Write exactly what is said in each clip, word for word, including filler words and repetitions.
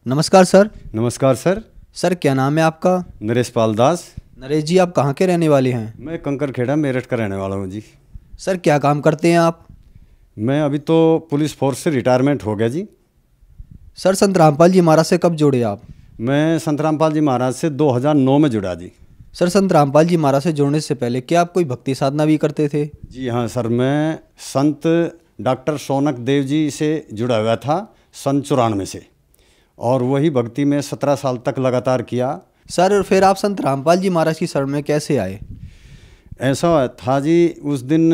नमस्कार सर। नमस्कार sir. Sir क्या नाम है आपका? नरेश पाल दास। नरेश जी, आप कहाँ के रहने वाले हैं? मैं कंकर खेड़ा मेरठ का रहने वाला हूँ जी। सर क्या काम करते हैं आप? मैं अभी तो पुलिस फोर्स से रिटायरमेंट हो गया जी। सर संत रामपाल जी महाराज से कब जुड़े आप? मैं संत रामपाल जी महाराज से दो हज़ार नौ में जुड़ा जी। सर संत रामपाल जी महाराज से जुड़ने से पहले क्या आप कोई भक्ति साधना भी करते थे? जी हाँ सर, मैं संत डॉक्टर सोनक देव जी से जुड़ा हुआ था सन चौरानवे से, और वही भक्ति में सत्रह साल तक लगातार किया। सर फिर आप संत रामपाल जी महाराज की शरण में कैसे आए? ऐसा था जी, उस दिन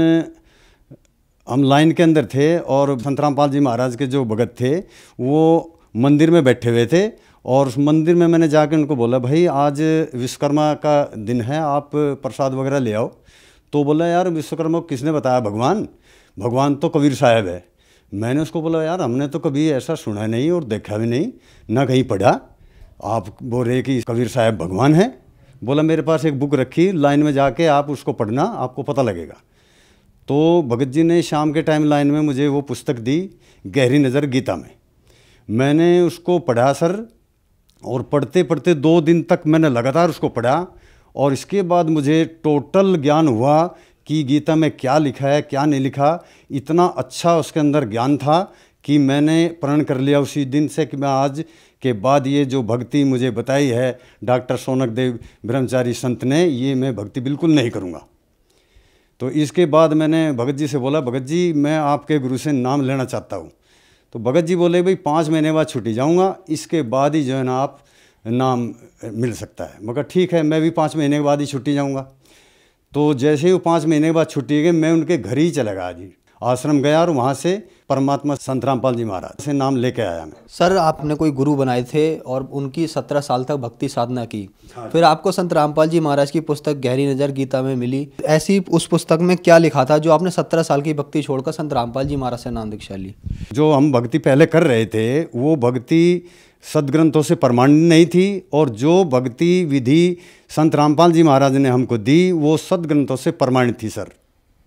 हम लाइन के अंदर थे और संत रामपाल जी महाराज के जो भगत थे वो मंदिर में बैठे हुए थे, और उस मंदिर में मैंने जाके उनको बोला, भाई आज विश्वकर्मा का दिन है, आप प्रसाद वगैरह ले आओ। तो बोला, यार विश्वकर्मा को किसने बताया? भगवान भगवान तो कबीर साहब है। मैंने उसको बोला, यार हमने तो कभी ऐसा सुना नहीं और देखा भी नहीं, ना कहीं पढ़ा, आप बोल रहे कि कबीर साहब भगवान है। बोला, मेरे पास एक बुक रखी, लाइन में जाके आप उसको पढ़ना, आपको पता लगेगा। तो भगत जी ने शाम के टाइम लाइन में मुझे वो पुस्तक दी, गहरी नज़र गीता में। मैंने उसको पढ़ा सर, और पढ़ते पढ़ते दो दिन तक मैंने लगातार उसको पढ़ा, और इसके बाद मुझे टोटल ज्ञान हुआ कि गीता में क्या लिखा है क्या नहीं लिखा। इतना अच्छा उसके अंदर ज्ञान था कि मैंने प्रण कर लिया उसी दिन से कि मैं आज के बाद ये जो भक्ति मुझे बताई है डॉक्टर सोनक देव ब्रह्मचारी संत ने, ये मैं भक्ति बिल्कुल नहीं करूँगा। तो इसके बाद मैंने भगत जी से बोला, भगत जी मैं आपके गुरु से नाम लेना चाहता हूँ। तो भगत जी बोले, भाई पाँच महीने बाद छुट्टी जाऊँगा, इसके बाद ही जो है ना आप नाम मिल सकता है। मगर ठीक है, मैं भी पाँच महीने के बाद ही छुट्टी जाऊँगा। तो जैसे ही वो पाँच महीने के बाद छुट्टी गई, मैं उनके घर ही चला गया जी, आश्रम गया, और वहाँ से परमात्मा संत रामपाल जी महाराज से नाम लेके आया मैं। सर आपने कोई गुरु बनाए थे और उनकी सत्रह साल तक भक्ति साधना की, फिर आपको संत रामपाल जी महाराज की पुस्तक गहरी नज़र गीता में मिली। ऐसी उस पुस्तक में क्या लिखा था जो आपने सत्रह साल की भक्ति छोड़कर संत रामपाल जी महाराज से नाम दीक्षा ली? जो हम भक्ति पहले कर रहे थे वो भक्ति सदग्रंथों से प्रमाणित नहीं थी, और जो भक्ति विधि संत रामपाल जी महाराज ने हमको दी वो सदग्रंथों से प्रमाणित थी सर।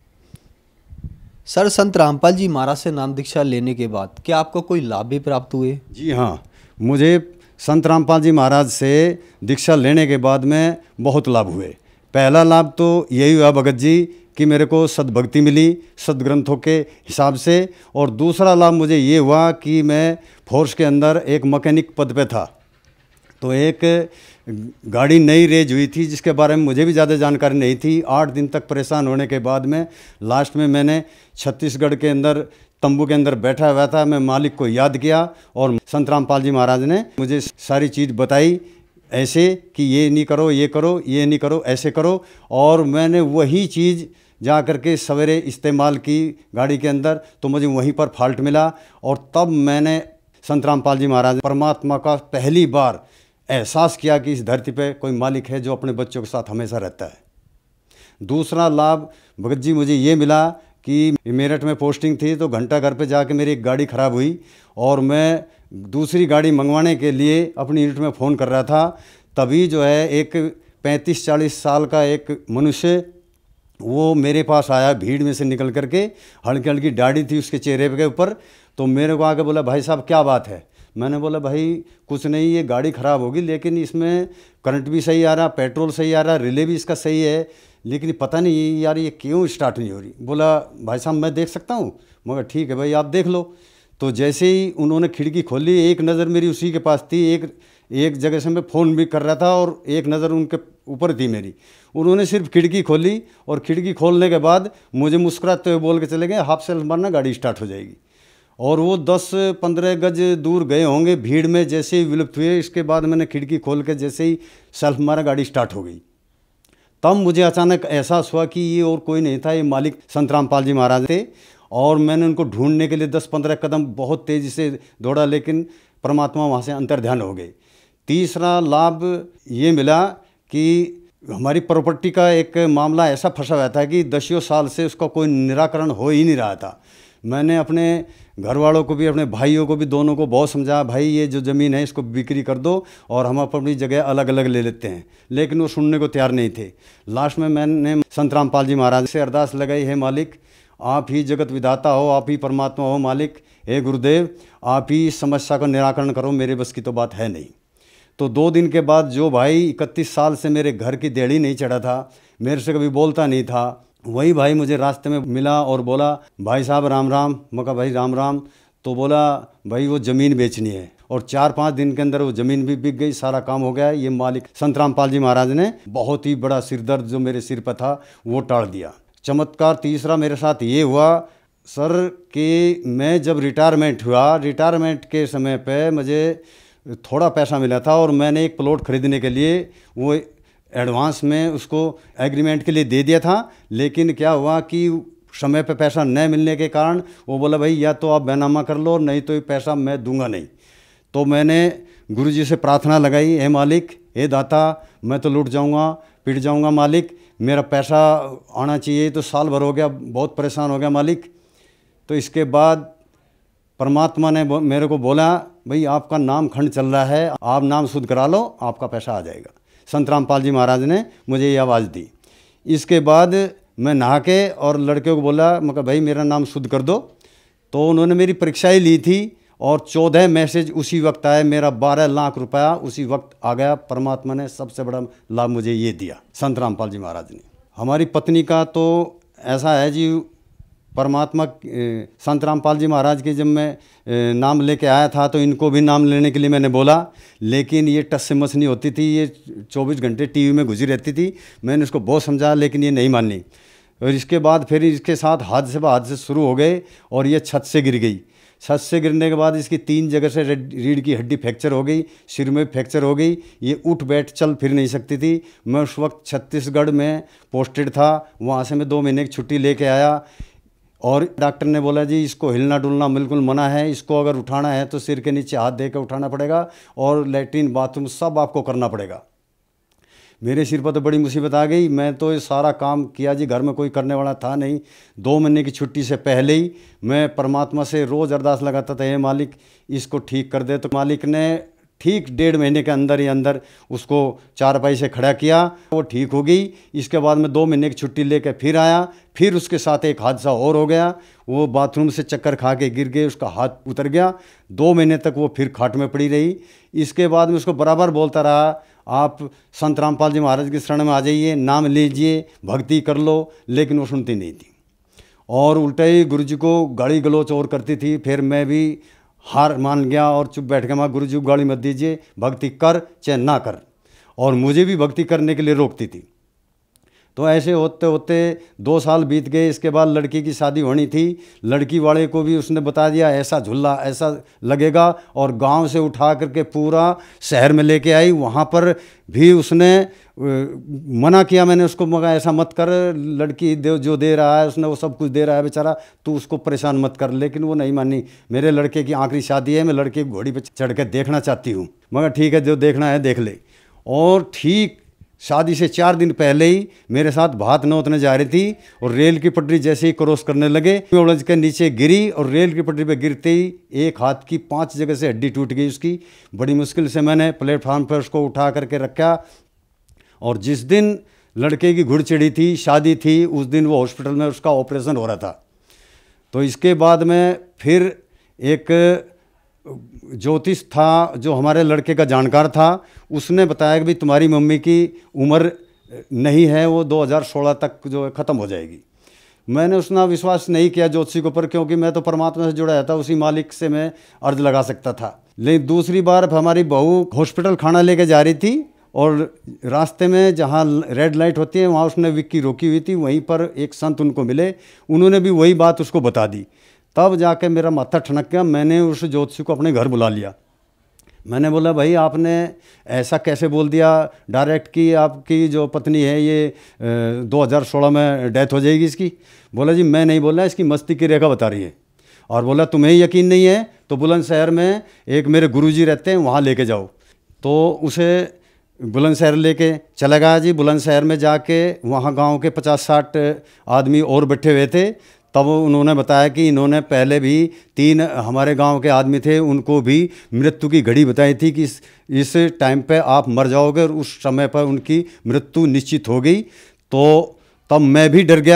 सर संत रामपाल जी महाराज से नाम दीक्षा लेने के बाद क्या आपको कोई लाभ भी प्राप्त हुए? जी हाँ, मुझे संत रामपाल जी महाराज से दीक्षा लेने के बाद में बहुत लाभ हुए। पहला लाभ तो यही हुआ भगत जी कि मेरे को सद्भक्ति मिली सदग्रंथों के हिसाब से, और दूसरा लाभ मुझे ये हुआ कि मैं फोर्स के अंदर एक मैकेनिक पद पे था। तो एक गाड़ी नई रेज हुई थी जिसके बारे में मुझे भी ज़्यादा जानकारी नहीं थी। आठ दिन तक परेशान होने के बाद में लास्ट में मैंने छत्तीसगढ़ के अंदर तंबू के अंदर बैठा हुआ था, मैं मालिक को याद किया, और संत रामपाल जी महाराज ने मुझे सारी चीज़ बताई ऐसे कि ये नहीं करो, ये करो, ये नहीं करो, ऐसे करो। और मैंने वही चीज़ जा कर के सवेरे इस्तेमाल की गाड़ी के अंदर, तो मुझे वहीं पर फॉल्ट मिला, और तब मैंने संत रामपाल जी महाराज परमात्मा का पहली बार एहसास किया कि इस धरती पे कोई मालिक है जो अपने बच्चों के साथ हमेशा रहता है। दूसरा लाभ भगत जी मुझे ये मिला कि मेरठ में पोस्टिंग थी, तो घंटा घर पे जाके मेरी एक गाड़ी ख़राब हुई, और मैं दूसरी गाड़ी मंगवाने के लिए अपनी यूनिट में फ़ोन कर रहा था। तभी जो है एक पैंतीस चालीस साल का एक मनुष्य वो मेरे पास आया, भीड़ में से निकल करके, हल्की हल्की दाढ़ी थी उसके चेहरे के ऊपर। तो मेरे को आके बोला, भाई साहब क्या बात है? मैंने बोला, भाई कुछ नहीं, ये गाड़ी ख़राब होगी लेकिन इसमें करंट भी सही आ रहा, पेट्रोल सही आ रहा, रिले भी इसका सही है, लेकिन पता नहीं यार ये क्यों स्टार्ट नहीं हो रही। बोला, भाई साहब मैं देख सकता हूँ? मगर ठीक है भाई आप देख लो। तो जैसे ही उन्होंने खिड़की खोली, एक नज़र मेरी उसी के पास थी, एक एक जगह से मैं फ़ोन भी कर रहा था और एक नज़र उनके ऊपर थी मेरी। उन्होंने सिर्फ खिड़की खोली, और खिड़की खोलने के बाद मुझे मुस्कुराते हुए बोल के चले गए, हाफ सेल्फ मारना, गाड़ी स्टार्ट हो जाएगी। और वो दस पंद्रह गज दूर गए होंगे, भीड़ में जैसे ही विलुप्त हुए। इसके बाद मैंने खिड़की खोल के जैसे ही सेल्फ मारा, गाड़ी स्टार्ट हो गई। तब मुझे अचानक एहसास हुआ कि ये और कोई नहीं था, ये मालिक संत रामपाल जी महाराज थे। और मैंने उनको ढूंढने के लिए दस पंद्रह कदम बहुत तेज़ी से दौड़ा, लेकिन परमात्मा वहाँ से अंतर्ध्यान हो गए। तीसरा लाभ ये मिला कि हमारी प्रॉपर्टी का एक मामला ऐसा फंसा हुआ था कि दसियों साल से उसका कोई निराकरण हो ही नहीं रहा था। मैंने अपने घर वालों को भी, अपने भाइयों को भी, दोनों को बहुत समझाया, भाई ये जो ज़मीन है इसको बिक्री कर दो और हम अपनी जगह अलग अलग ले लेते हैं, लेकिन वो सुनने को तैयार नहीं थे। लास्ट में मैंने संत रामपाल जी महाराज से अरदास लगाई, है मालिक आप ही जगत विधाता हो, आप ही परमात्मा हो मालिक, हे गुरुदेव आप ही इस समस्या का निराकरण करो, मेरे बस की तो बात है नहीं। तो दो दिन के बाद जो भाई इकतीस साल से मेरे घर की देड़ी नहीं चढ़ा था, मेरे से कभी बोलता नहीं था, वही भाई मुझे रास्ते में मिला और बोला भाई साहब राम राम। मैं कहा भाई राम राम। तो बोला भाई वो ज़मीन बेचनी है, और चार पाँच दिन के अंदर वो ज़मीन भी बिक गई, सारा काम हो गया। ये मालिक संत रामपाल जी महाराज ने बहुत ही बड़ा सिरदर्द जो मेरे सिर पर था वो टाल दिया। चमत्कार तीसरा मेरे साथ ये हुआ सर कि मैं जब रिटायरमेंट हुआ, रिटायरमेंट के समय पे मुझे थोड़ा पैसा मिला था और मैंने एक प्लॉट खरीदने के लिए वो एडवांस में उसको एग्रीमेंट के लिए दे दिया था। लेकिन क्या हुआ कि समय पे पैसा न मिलने के कारण वो बोला भाई या तो आप बैनामा कर लो, नहीं तो ये पैसा मैं दूंगा नहीं। तो मैंने गुरुजी से प्रार्थना लगाई, हे मालिक, हे दाता, मैं तो लूट जाऊंगा, पिट जाऊंगा मालिक, मेरा पैसा आना चाहिए। तो साल भर हो गया, बहुत परेशान हो गया मालिक। तो इसके बाद परमात्मा ने मेरे को बोला भाई आपका नाम खंड चल रहा है, आप नाम शुद्ध करा लो, आपका पैसा आ जाएगा। संत रामपाल जी महाराज ने मुझे ये आवाज़ दी। इसके बाद मैं नहा के और लड़के को बोला, मैं कहा भाई मेरा नाम शुद्ध कर दो। तो उन्होंने मेरी परीक्षा ही ली थी और चौदह मैसेज उसी वक्त आए, मेरा बारह लाख रुपया उसी वक्त आ गया। परमात्मा ने सबसे बड़ा लाभ मुझे ये दिया, संत रामपाल जी महाराज ने। हमारी पत्नी का तो ऐसा है जी, परमात्मा संत रामपाल जी महाराज के जब मैं नाम लेके आया था तो इनको भी नाम लेने के लिए मैंने बोला, लेकिन ये टस से मस नहीं होती थी, ये चौबीस घंटे टीवी में घुसी रहती थी। मैंने उसको बहुत समझाया लेकिन ये नहीं मानी। और इसके बाद फिर इसके साथ हादसे ब हादसे शुरू हो गए और ये छत से गिर गई। छत से गिरने के बाद इसकी तीन जगह से रीढ़ की हड्डी फ्रैक्चर हो गई, सिर में फ्रैक्चर हो गई, ये उठ बैठ चल फिर नहीं सकती थी। मैं उस वक्त छत्तीसगढ़ में पोस्टेड था, वहाँ से मैं दो महीने की छुट्टी लेके आया और डॉक्टर ने बोला जी इसको हिलना डुलना बिल्कुल मना है, इसको अगर उठाना है तो सिर के नीचे हाथ दे कर उठाना पड़ेगा और लैट्रिन बाथरूम सब आपको करना पड़ेगा। मेरे सिर पर तो बड़ी मुसीबत आ गई। मैं तो ये सारा काम किया जी, घर में कोई करने वाला था नहीं। दो महीने की छुट्टी से पहले ही मैं परमात्मा से रोज़ अरदास लगाता था, हे मालिक इसको ठीक कर दे। तो मालिक ने ठीक डेढ़ महीने के अंदर ही अंदर उसको चारपाई से खड़ा किया, वो ठीक हो गई। इसके बाद मैं दो महीने की छुट्टी लेकर फिर आया, फिर उसके साथ एक हादसा और हो गया। वो बाथरूम से चक्कर खा के गिर गए, उसका हाथ उतर गया। दो महीने तक वो फिर खाट में पड़ी रही। इसके बाद में उसको बराबर बोलता रहा आप संत रामपाल जी महाराज की शरण में आ जाइए, नाम लीजिए, भक्ति कर लो, लेकिन वो सुनती नहीं थी और उल्टा ही गुरु जी को गाली गलोच और करती थी। फिर मैं भी हार मान गया और चुप बैठ गया, मैं गुरु जी को गाली मत दीजिए, भक्ति कर चाहे ना कर। और मुझे भी भक्ति करने के लिए रोकती थी। तो ऐसे होते होते दो साल बीत गए। इसके बाद लड़की की शादी होनी थी। लड़की वाले को भी उसने बता दिया ऐसा झूला ऐसा लगेगा, और गांव से उठा करके पूरा शहर में लेके आई। वहाँ पर भी उसने मना किया, मैंने उसको मगा ऐसा मत कर, लड़की दे जो दे रहा है उसने वो सब कुछ दे रहा है बेचारा, तू उसको परेशान मत कर। लेकिन वो नहीं मानी। मेरे लड़के की आखिरी शादी है, मैं लड़के की घोड़ी पर चढ़ कर देखना चाहती हूँ। मगर ठीक है जो देखना है देख ले। और ठीक शादी से चार दिन पहले ही मेरे साथ भात नौतने जा रही थी और रेल की पटरी जैसे ही क्रॉस करने लगे, उलझ के नीचे गिरी और रेल की पटरी पे गिरते ही एक हाथ की पांच जगह से हड्डी टूट गई उसकी। बड़ी मुश्किल से मैंने प्लेटफार्म पर उसको उठा करके रखा। और जिस दिन लड़के की घुड़ चढ़ी थी, शादी थी, उस दिन वो हॉस्पिटल में उसका ऑपरेशन हो रहा था। तो इसके बाद में फिर एक ज्योतिष था जो हमारे लड़के का जानकार था, उसने बताया कि भाई तुम्हारी मम्मी की उम्र नहीं है, वो दो हज़ार सोलह तक जो है ख़त्म हो जाएगी। मैंने उसना विश्वास नहीं किया ज्योतिषी के ऊपर, क्योंकि मैं तो परमात्मा से जुड़ा था, उसी मालिक से मैं अर्ज लगा सकता था। लेकिन दूसरी बार हमारी बहू हॉस्पिटल खाना लेके जा रही थी और रास्ते में जहाँ रेड लाइट होती है वहाँ उसने विक्की रोकी हुई थी। वहीं पर एक संत उनको मिले, उन्होंने भी वही बात उसको बता दी। तब जाके मेरा माथा ठनक गया। मैंने उस ज्योतिषी को अपने घर बुला लिया। मैंने बोला भाई आपने ऐसा कैसे बोल दिया डायरेक्ट कि आपकी जो पत्नी है ये दो हज़ार सोलह में डेथ हो जाएगी इसकी। बोला जी मैं नहीं बोला, इसकी मस्ती की रेखा बता रही है। और बोला तुम्हें यकीन नहीं है तो बुलंदशहर में एक मेरे गुरुजी रहते हैं, वहाँ लेके जाओ। तो उसे बुलंदशहर लेके चला गया जी। बुलंदशहर में जाके वहाँ गांव के पचास साठ आदमी और बैठे हुए थे। तब उन्होंने बताया कि इन्होंने पहले भी तीन हमारे गांव के आदमी थे, उनको भी मृत्यु की घड़ी बताई थी कि इस इस टाइम पे आप मर जाओगे, और उस समय पर उनकी मृत्यु निश्चित हो गई। तो तब मैं भी डर गया।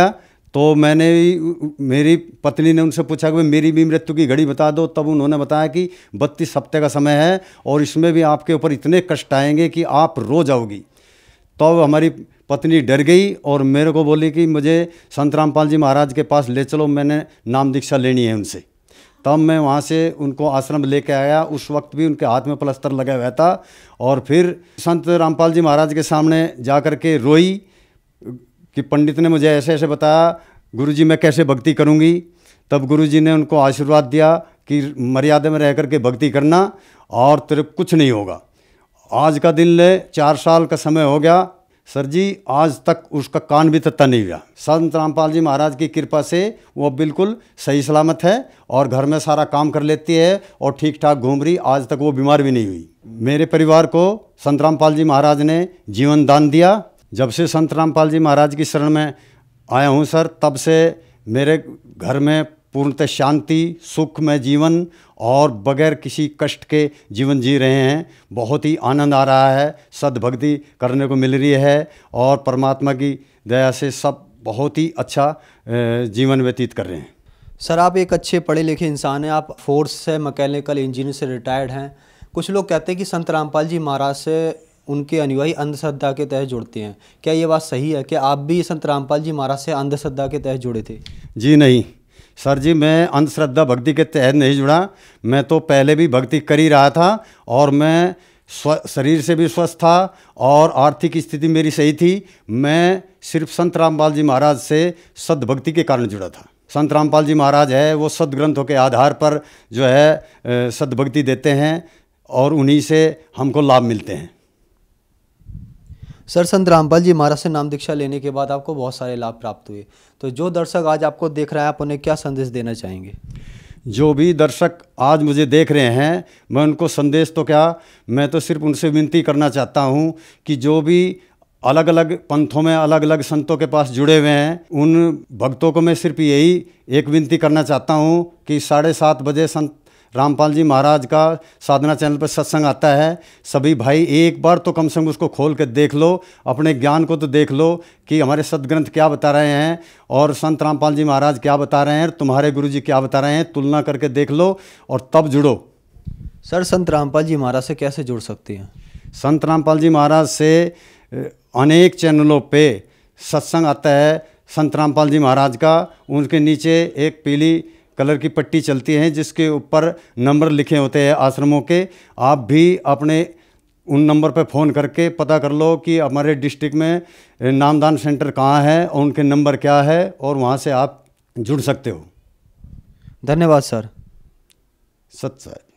तो मैंने मेरी पत्नी ने उनसे पूछा कि भाई मेरी भी मृत्यु की घड़ी बता दो। तब उन्होंने बताया कि बत्तीस हफ्ते का समय है और इसमें भी आपके ऊपर इतने कष्ट आएंगे कि आप रो जाओगी। तो अब हमारी पत्नी डर गई और मेरे को बोली कि मुझे संत रामपाल जी महाराज के पास ले चलो, मैंने नाम दीक्षा लेनी है उनसे। तब मैं वहाँ से उनको आश्रम लेके आया। उस वक्त भी उनके हाथ में प्लास्टर लगा हुआ था। और फिर संत रामपाल जी महाराज के सामने जा कर के रोई कि पंडित ने मुझे ऐसे ऐसे बताया, गुरुजी मैं कैसे भक्ति करूँगी। तब गुरुजी ने उनको आशीर्वाद दिया कि मर्यादा में रह कर के भक्ति करना और तेरे कुछ नहीं होगा। आज का दिन ले चार साल का समय हो गया सर जी, आज तक उसका कान भी तत्ता नहीं हुआ। संत रामपाल जी महाराज की कृपा से वो बिल्कुल सही सलामत है और घर में सारा काम कर लेती है और ठीक ठाक घूम रही। आज तक वो बीमार भी नहीं हुई। मेरे परिवार को संत रामपाल जी महाराज ने जीवन दान दिया। जब से संत रामपाल जी महाराज की शरण में आया हूँ सर, तब से मेरे घर में पूर्णतः शांति सुखमय जीवन और बगैर किसी कष्ट के जीवन जी रहे हैं। बहुत ही आनंद आ रहा है, सद्भक्ति करने को मिल रही है और परमात्मा की दया से सब बहुत ही अच्छा जीवन व्यतीत कर रहे हैं। सर आप एक अच्छे पढ़े लिखे इंसान हैं, आप फोर्स से मैकेनिकल इंजीनियर से रिटायर्ड हैं। कुछ लोग कहते हैं कि संत रामपाल जी महाराज से उनके अनुयायी अंधश्रद्धा के तहत जुड़ते हैं, क्या ये बात सही है? क्या आप भी संत रामपाल जी महाराज से अंधश्रद्धा के तहत जुड़े थे? जी नहीं सर जी, मैं अंधश्रद्धा भक्ति के तहत नहीं जुड़ा। मैं तो पहले भी भक्ति कर ही रहा था और मैं स्व शरीर से भी स्वस्थ था और आर्थिक स्थिति मेरी सही थी। मैं सिर्फ संत रामपाल जी महाराज से सद्भक्ति के कारण जुड़ा था। संत रामपाल जी महाराज है वो सद्ग्रंथों के आधार पर जो है सद्भक्ति देते हैं और उन्हीं से हमको लाभ मिलते हैं। सर संत रामपाल जी महाराज से नाम दीक्षा लेने के बाद आपको बहुत सारे लाभ प्राप्त हुए, तो जो दर्शक आज आपको देख रहे हैं आप उन्हें क्या संदेश देना चाहेंगे? जो भी दर्शक आज मुझे देख रहे हैं, मैं उनको संदेश तो क्या, मैं तो सिर्फ उनसे विनती करना चाहता हूं कि जो भी अलग अलग पंथों में अलग अलग संतों के पास जुड़े हुए हैं, उन भक्तों को मैं सिर्फ यही एक विनती करना चाहता हूं कि साढ़े सात बजे संत रामपाल जी महाराज का साधना चैनल पर सत्संग आता है। सभी भाई एक बार तो कम से कम उसको खोल कर देख लो, अपने ज्ञान को तो देख लो कि हमारे सदग्रंथ क्या बता रहे हैं और संत रामपाल जी महाराज क्या बता रहे हैं, तुम्हारे गुरुजी क्या बता रहे हैं, तुलना करके देख लो और तब जुड़ो। सर संत रामपाल जी महाराज से कैसे जुड़ सकते हैं? संत रामपाल जी महाराज से अनेक चैनलों पे सत्संग आता है संत रामपाल जी महाराज का। उनके नीचे एक पीली कलर की पट्टी चलती है जिसके ऊपर नंबर लिखे होते हैं आश्रमों के। आप भी अपने उन नंबर पर फ़ोन करके पता कर लो कि हमारे डिस्ट्रिक्ट में नामदान सेंटर कहाँ है और उनके नंबर क्या है और वहाँ से आप जुड़ सकते हो। धन्यवाद सर। सत्य।